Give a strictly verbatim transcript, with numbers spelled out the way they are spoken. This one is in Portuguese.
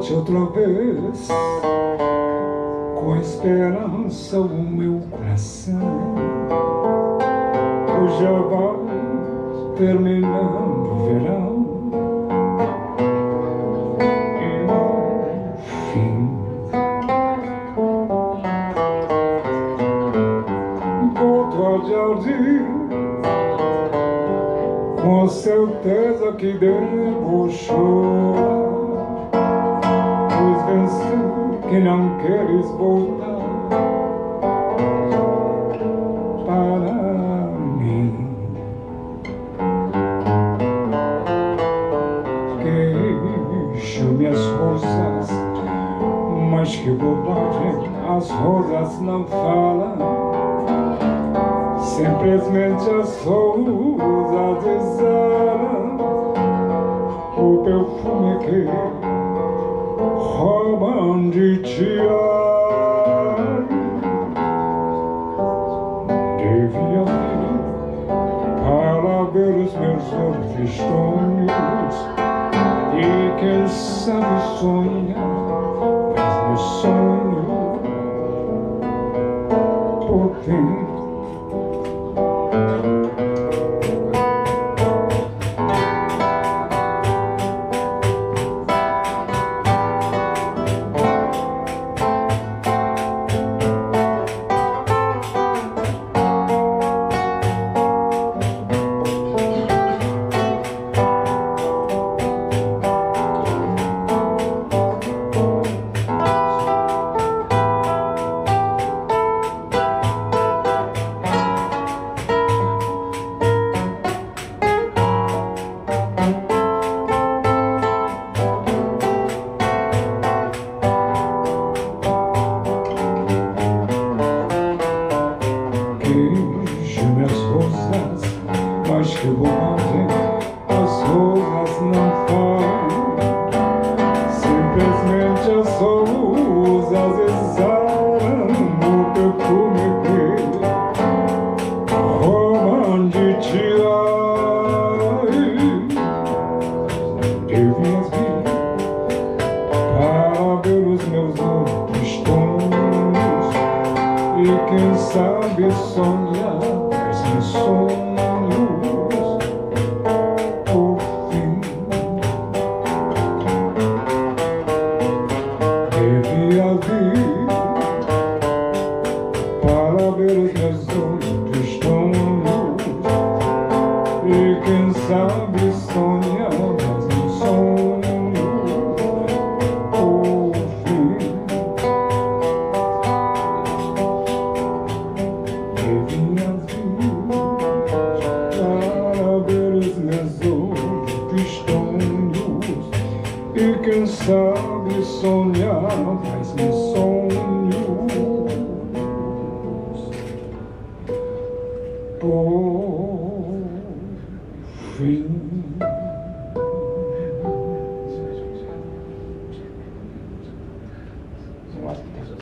volte outra vez, com esperança o meu coração. Hoje já vai terminando o verão, enfim. Volto ao jardim, com certeza que devo chorar, pois venci que não queres voltar para mim. Queixo-me as rosas, mas que bobagem, as rosas não falam. Simplesmente as rosas exalam o perfume que roubam de ti. Devia vir para ver os meus olhos tristonhos e quem sabe sonhar mas meus sonhos por fim. Queijo-me as rosas, mas que bobagem, as rosas não falam. Simplesmente as rosas exalam o perfume que roubam de ti. Devias vir para ver os meus olhos tons e quem sabe sonhar mas meus sonhos por fim. Devia vir para ver os meus olhos tons e quem sabe